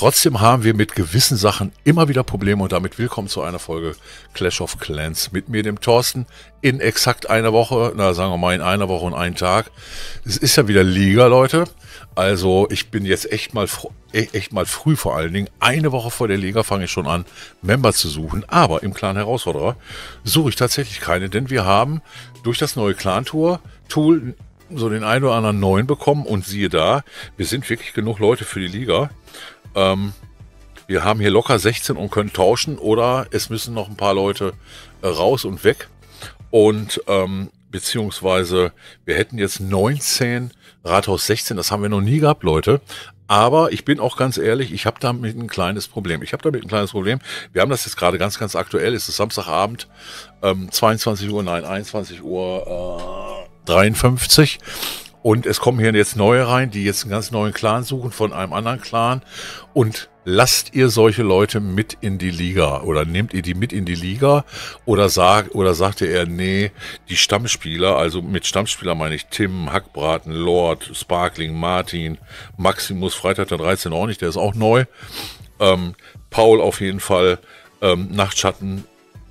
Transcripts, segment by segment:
Trotzdem haben wir mit gewissen Sachen immer wieder Probleme und damit willkommen zu einer Folge Clash of Clans mit mir, dem Thorsten, in exakt einer Woche, sagen wir mal in einer Woche und einen Tag. Es ist ja wieder Liga, Leute. Also ich bin jetzt echt mal früh, vor allen Dingen eine Woche vor der Liga fange ich schon an, Member zu suchen. Aber im Clan Herausforderer suche ich tatsächlich keine, denn wir haben durch das neue Clan-Tool so den einen oder anderen neuen bekommen und siehe da, wir sind wirklich genug Leute für die Liga. Wir haben hier locker 16 und können tauschen oder es müssen noch ein paar Leute raus und weg. Und beziehungsweise wir hätten jetzt 19, Rathaus 16, das haben wir noch nie gehabt, Leute. Aber ich bin auch ganz ehrlich, ich habe damit ein kleines Problem. Wir haben das jetzt gerade ganz, ganz aktuell. Es ist Samstagabend, 21 Uhr 53. Und es kommen hier jetzt neue rein, die jetzt einen ganz neuen Clan suchen von einem anderen Clan. Und lasst ihr solche Leute mit in die Liga oder nehmt ihr die mit in die Liga oder sagt ihr eher, nee, die Stammspieler, also mit Stammspieler meine ich Tim, Hackbraten, Lord, Sparkling, Martin, Maximus, Freitag der 13 auch nicht, der ist auch neu. Paul auf jeden Fall, Nachtschatten,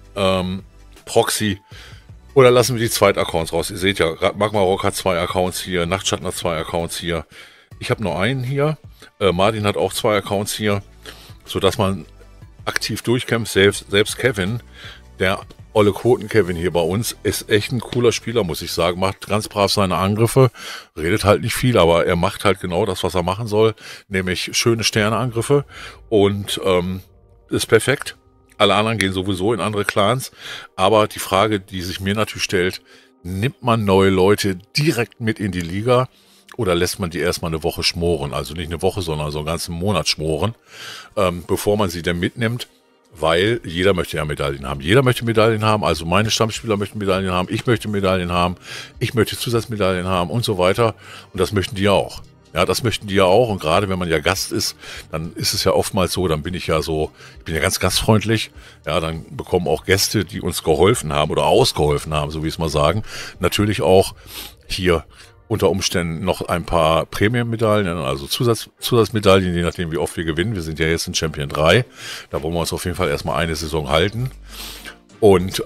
Proxy. Oder lassen wir die Zweit-Accounts raus. Ihr seht ja, Magma Rock hat 2 Accounts hier, Nachtschatten hat 2 Accounts hier. Ich habe nur einen hier. Martin hat auch 2 Accounts hier, sodass man aktiv durchkämpft. Selbst Kevin, der olle Quoten-Kevin hier bei uns, ist echt ein cooler Spieler, muss ich sagen. Macht ganz brav seine Angriffe, redet halt nicht viel, aber er macht halt genau das, was er machen soll, nämlich schöne Sterneangriffe und ist perfekt. Alle anderen gehen sowieso in andere Clans, aber die Frage, die sich mir natürlich stellt, nimmt man neue Leute direkt mit in die Liga oder lässt man die erstmal eine Woche schmoren, also nicht eine Woche, sondern so einen ganzen Monat schmoren, bevor man sie dann mitnimmt, weil jeder möchte ja Medaillen haben. Jeder möchte Medaillen haben, also meine Stammspieler möchten Medaillen haben, ich möchte Medaillen haben, ich möchte Zusatzmedaillen haben und so weiter und das möchten die auch. Ja, das möchten die ja auch und gerade wenn man ja Gast ist, dann ist es ja oftmals so, dann bin ich ja ganz gastfreundlich, ja, dann bekommen auch Gäste, die uns geholfen haben oder ausgeholfen haben, so wie ich es mal sagen, natürlich auch hier unter Umständen noch ein paar Premium-Medaillen, also Zusatzmedaillen, je nachdem wie oft wir gewinnen. Wir sind ja jetzt in Champion 3, da wollen wir uns auf jeden Fall erstmal eine Saison halten und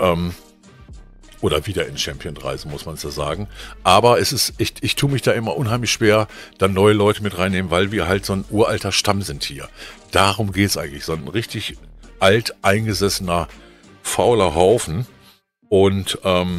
oder wieder in Champion 3, so muss man es ja sagen. Aber es ist, ich tue mich da immer unheimlich schwer, dann neue Leute mit reinnehmen, weil wir halt so ein uralter Stamm sind hier. Darum geht's eigentlich. So ein richtig alt eingesessener, fauler Haufen. Und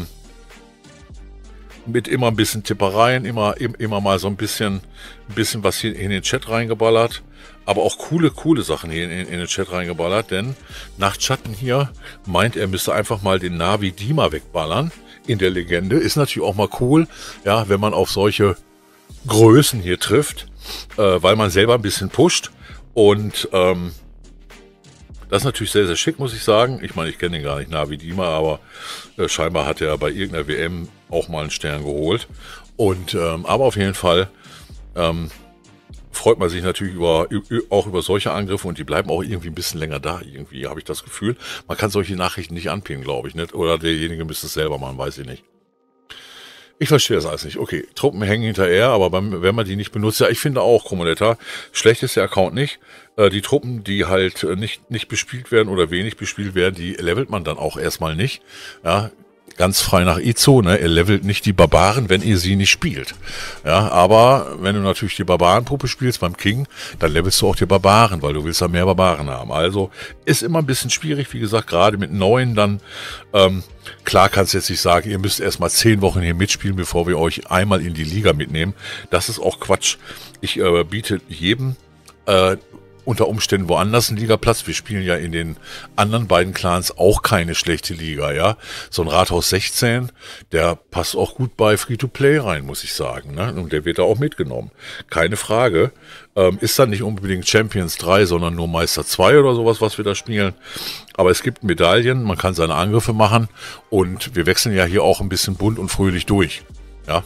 mit immer ein bisschen Tippereien, immer mal so ein bisschen was hier in den Chat reingeballert. Aber auch coole Sachen hier in den Chat reingeballert, denn Nachtschatten hier meint, er müsste einfach mal den Navi Dima wegballern in der Legende. Ist natürlich auch mal cool, ja, wenn man auf solche Größen hier trifft, weil man selber ein bisschen pusht und das ist natürlich sehr, sehr schick, muss ich sagen. Ich meine, ich kenne den gar nicht, Navi Dima, aber scheinbar hat er bei irgendeiner WM auch mal einen Stern geholt. Und aber auf jeden Fall freut man sich natürlich auch über solche Angriffe und die bleiben auch irgendwie ein bisschen länger da. Irgendwie habe ich das Gefühl. Man kann solche Nachrichten nicht anpinnen, glaube ich, nicht? Oder derjenige müsste es selber machen, weiß ich nicht. Ich verstehe das alles nicht. Okay, Truppen hängen hinterher, aber wenn man die nicht benutzt, ja, ich finde auch, Comunetta, schlecht ist der Account nicht. Die Truppen, die halt nicht bespielt werden oder wenig bespielt werden, die levelt man dann auch erstmal nicht. Ja, ganz frei nach Izo, ne? Ihr levelt nicht die Barbaren, wenn ihr sie nicht spielt. Ja, aber wenn du natürlich die Barbarenpuppe spielst beim King, dann levelst du auch die Barbaren, weil du willst ja mehr Barbaren haben. Also ist immer ein bisschen schwierig, wie gesagt, gerade mit neuen dann. Klar kannst du jetzt nicht sagen, ihr müsst erstmal 10 Wochen hier mitspielen, bevor wir euch einmal in die Liga mitnehmen. Das ist auch Quatsch. Ich biete jedem unter Umständen woanders einen Ligaplatz. Wir spielen ja in den anderen beiden Clans auch keine schlechte Liga, ja. So ein Rathaus 16, der passt auch gut bei Free-to-Play rein, muss ich sagen, ne? Und der wird da auch mitgenommen. Keine Frage. Ist dann nicht unbedingt Champions 3, sondern nur Meister 2 oder sowas, was wir da spielen. Aber es gibt Medaillen, man kann seine Angriffe machen und wir wechseln ja hier auch ein bisschen bunt und fröhlich durch, ja.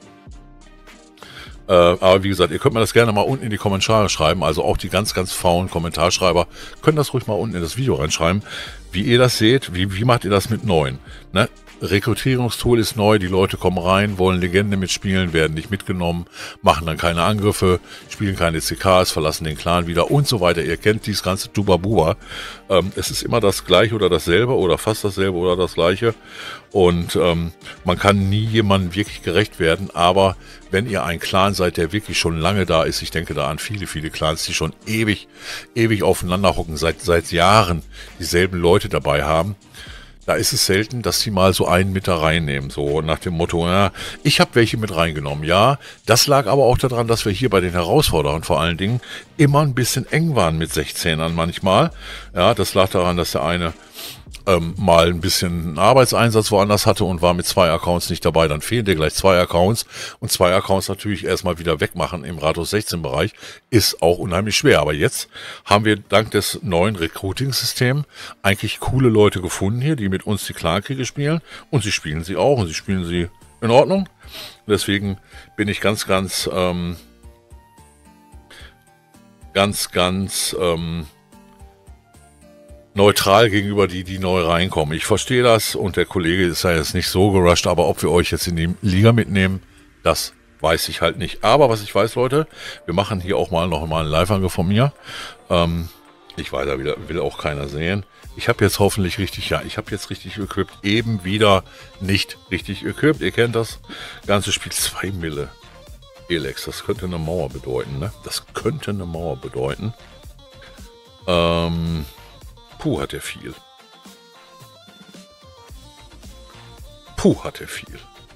Aber wie gesagt, ihr könnt mir das gerne mal unten in die Kommentare schreiben. Also auch die ganz, ganz faulen Kommentarschreiber können das ruhig mal unten in das Video reinschreiben, wie ihr das seht. Wie macht ihr das mit neuen? Ne? Rekrutierungstool ist neu, die Leute kommen rein, wollen Legende mitspielen, werden nicht mitgenommen, machen dann keine Angriffe, spielen keine CKs, verlassen den Clan wieder und so weiter. Ihr kennt dieses ganze Tubabuba. Es ist immer das Gleiche oder dasselbe oder fast dasselbe oder das Gleiche. Und man kann nie jemandem wirklich gerecht werden, aber wenn ihr ein Clan seid, der wirklich schon lange da ist, ich denke da an viele, viele Clans, die schon ewig aufeinander hocken, seit Jahren dieselben Leute dabei haben, da ist es selten, dass sie mal so einen mit da reinnehmen, so nach dem Motto, ja, ich habe welche mit reingenommen. Ja, das lag aber auch daran, dass wir hier bei den Herausforderern vor allen Dingen immer ein bisschen eng waren mit 16ern manchmal. Ja, das lag daran, dass der eine mal ein bisschen Arbeitseinsatz woanders hatte und war mit 2 Accounts nicht dabei, dann fehlen dir gleich 2 Accounts und 2 Accounts natürlich erstmal wieder wegmachen im Rathaus 16 Bereich ist auch unheimlich schwer, aber jetzt haben wir dank des neuen Recruiting-Systems eigentlich coole Leute gefunden hier, die mit uns die Clankriege spielen und sie spielen sie auch und sie spielen sie in Ordnung, deswegen bin ich ganz neutral gegenüber die neu reinkommen. Ich verstehe das und der Kollege ist ja jetzt nicht so gerusht, aber ob wir euch jetzt in die Liga mitnehmen, das weiß ich halt nicht. Aber was ich weiß, Leute, wir machen hier auch noch mal einen Live-Angriff von mir. Ich weiß ja wieder, will auch keiner sehen. Ich habe jetzt hoffentlich richtig, ja, ich habe jetzt richtig equipped, eben wieder nicht richtig equipped. Ihr kennt das ganze Spiel, 2 Mille. Elex, das könnte eine Mauer bedeuten, ne? Das könnte eine Mauer bedeuten. Puh, hat er viel. Puh, hat er viel.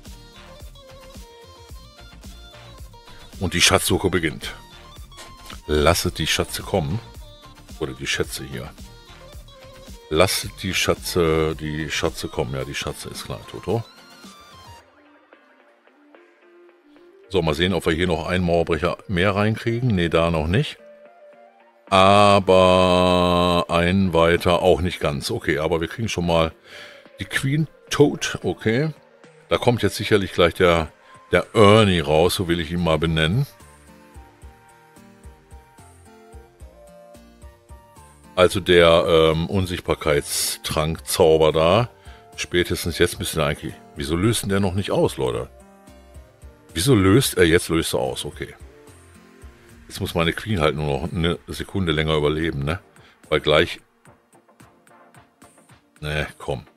Und die Schatzsuche beginnt. Lasset die Schätze kommen. Oder die Schätze hier. Lasset die Schätze kommen. Ja, die Schätze ist klar, Toto. So, mal sehen, ob wir hier noch einen Mauerbrecher mehr reinkriegen. Ne, da noch nicht. Aber einen weiter auch nicht ganz. Okay, aber wir kriegen schon mal die Queen Toad. Okay. Da kommt jetzt sicherlich gleich der Ernie raus, so will ich ihn mal benennen. Also der Unsichtbarkeitstrank-Zauber da. Spätestens jetzt müssen wir eigentlich... Wieso löst denn der noch nicht aus, Leute? Wieso löst er? Jetzt löst er aus, okay. Jetzt muss meine Queen halt nur noch eine Sekunde länger überleben, ne? Weil gleich... Ne, komm.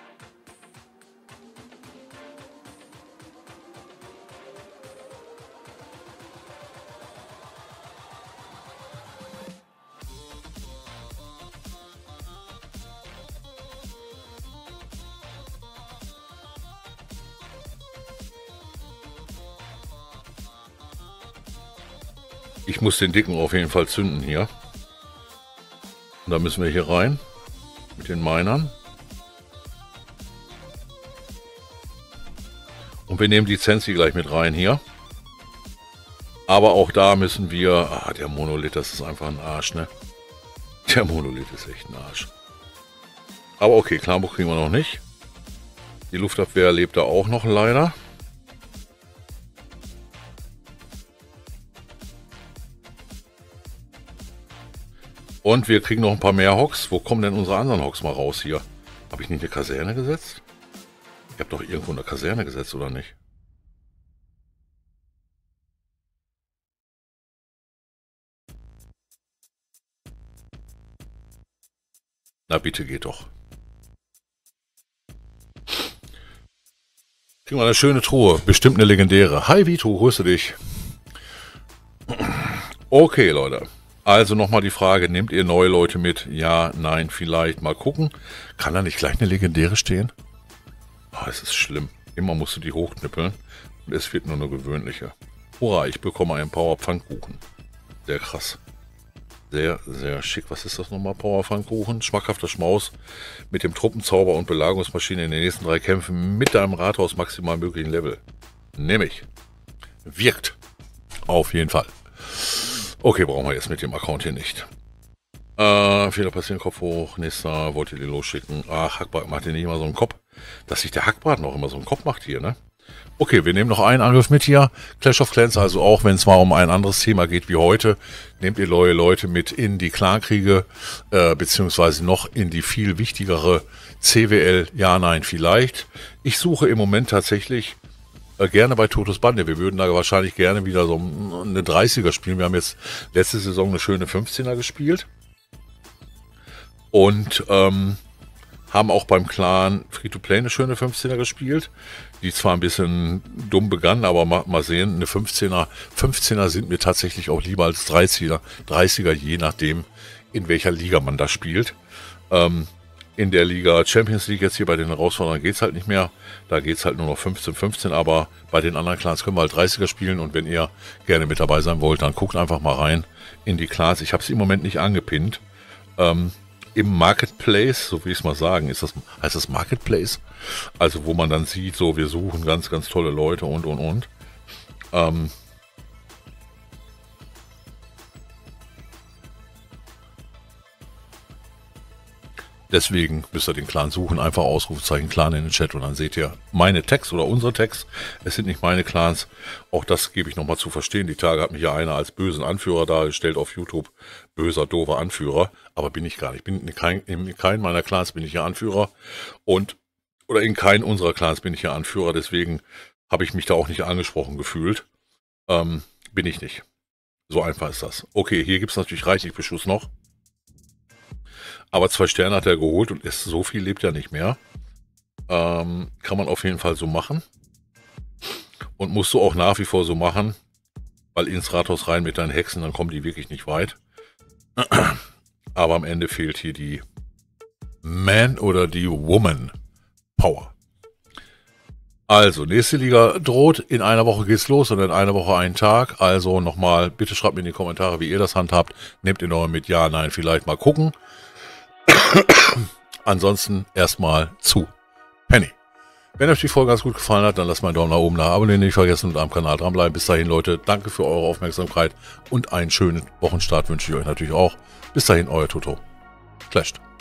Ich muss den Dicken auf jeden Fall zünden hier. Und da müssen wir hier rein. Mit den Minern. Und wir nehmen die Zensi gleich mit rein hier. Aber auch da müssen wir... Ah, der Monolith, das ist einfach ein Arsch, ne? Der Monolith ist echt ein Arsch. Aber okay, Clanbuch kriegen wir noch nicht. Die Luftabwehr lebt da auch noch leider. Und wir kriegen noch ein paar mehr Hocks. Wo kommen denn unsere anderen Hocks mal raus hier? Habe ich nicht eine Kaserne gesetzt? Ich habe doch irgendwo eine Kaserne gesetzt, oder nicht? Na bitte, geht doch. Kriegen wir eine schöne Truhe. Bestimmt eine legendäre. Hi Vito, grüße dich. Okay, Leute. Also nochmal die Frage, nehmt ihr neue Leute mit? Ja, nein, vielleicht. Mal gucken. Kann da nicht gleich eine legendäre stehen? Oh, es ist schlimm. Immer musst du die hochknüppeln. Und es wird nur eine gewöhnliche. Hurra, ich bekomme einen Power-Pfannkuchen. Sehr krass. Sehr, sehr schick. Was ist das nochmal? Power-Pfannkuchen. Schmackhafter Schmaus mit dem Truppenzauber und Belagerungsmaschine in den nächsten 3 Kämpfen mit deinem Rathaus maximal möglichen Level. Nämlich. Wirkt. Auf jeden Fall. Okay, brauchen wir jetzt mit dem Account hier nicht. Fehler passieren, Kopf hoch. Nächster, wollt ihr den losschicken? Ach, Hackbart macht hier nicht immer so einen Kopf. Dass sich der Hackbart noch immer so einen Kopf macht hier, ne? Okay, wir nehmen noch einen Angriff mit hier. Clash of Clans, also auch wenn es mal um ein anderes Thema geht wie heute, nehmt ihr neue Leute mit in die Clankriege, beziehungsweise noch in die viel wichtigere CWL, ja, nein, vielleicht. Ich suche im Moment tatsächlich gerne bei Totos Bande. Wir würden da wahrscheinlich gerne wieder so eine 30er spielen. Wir haben jetzt letzte Saison eine schöne 15er gespielt. Und haben auch beim Clan Free-to-Play eine schöne 15er gespielt, die zwar ein bisschen dumm begann, aber mal sehen, eine 15er sind mir tatsächlich auch lieber als 30er, je nachdem, in welcher Liga man da spielt. In der Liga Champions League jetzt hier bei den Herausforderern geht es halt nicht mehr, da geht es halt nur noch 15, aber bei den anderen Clans können wir halt 30er spielen und wenn ihr gerne mit dabei sein wollt, dann guckt einfach mal rein in die Clans. Ich habe sie im Moment nicht angepinnt. Im Marketplace, so will ich es mal sagen, heißt das Marketplace? Also wo man dann sieht, so wir suchen ganz, ganz tolle Leute und. Deswegen müsst ihr den Clan suchen, einfach Ausrufezeichen Clan in den Chat und dann seht ihr meine Tags oder unsere Tags. Es sind nicht meine Clans, auch das gebe ich nochmal zu verstehen. Die Tage hat mich ja einer als bösen Anführer dargestellt auf YouTube. Böser, doofer Anführer, aber bin ich gar nicht. In keinem meiner Clans bin ich ja Anführer oder in keinem unserer Clans bin ich ja Anführer, deswegen habe ich mich da auch nicht angesprochen gefühlt. Bin ich nicht. So einfach ist das. Okay, hier gibt es natürlich reichlich Beschuss noch. Aber 2 Sterne hat er geholt und so viel lebt er nicht mehr. Kann man auf jeden Fall so machen. Und musst du auch nach wie vor so machen. Weil ins Rathaus rein mit deinen Hexen, dann kommen die wirklich nicht weit. Aber am Ende fehlt hier die Man oder die Woman Power. Also, nächste Liga droht. In einer Woche geht's los und in einer Woche einen Tag. Also nochmal, bitte schreibt mir in die Kommentare, wie ihr das handhabt. Nehmt ihr noch mit Ja, Nein, vielleicht mal gucken. Ansonsten erstmal zu Penny. Wenn euch die Folge ganz gut gefallen hat, dann lasst mal einen Daumen nach oben da. Abonnieren nicht vergessen und am Kanal dranbleiben. Bis dahin, Leute, danke für eure Aufmerksamkeit und einen schönen Wochenstart wünsche ich euch natürlich auch. Bis dahin, euer Toto. Clashed.